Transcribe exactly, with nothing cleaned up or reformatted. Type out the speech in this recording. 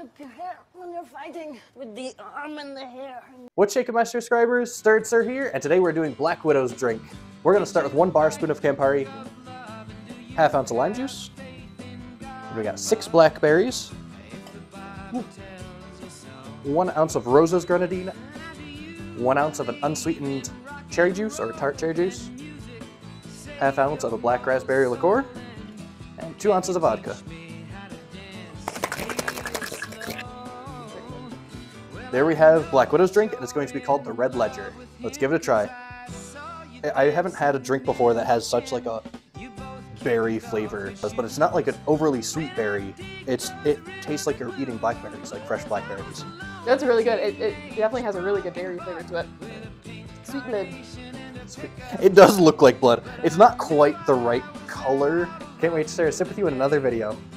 your hair when you're fighting with the arm and the hair. What's shaking, my subscribers? Stirred Sir here, and today we're doing Black Widow's drink. We're going to start with one bar spoon of Campari, half ounce of lime juice. We got six blackberries, one ounce of Rose's grenadine, one ounce of an unsweetened cherry juice or tart cherry juice, half ounce of a black raspberry liqueur, and two ounces of vodka. There we have Black Widow's drink, and it's going to be called the Red Ledger. Let's give it a try. I haven't had a drink before that has such like a berry flavor, but it's not like an overly sweet berry. It's It tastes like you're eating blackberries, like fresh blackberries. That's really good. It, it definitely has a really good berry flavor to it. Sweet mid. It does look like blood. It's not quite the right color. Can't wait to share a sip with you in another video.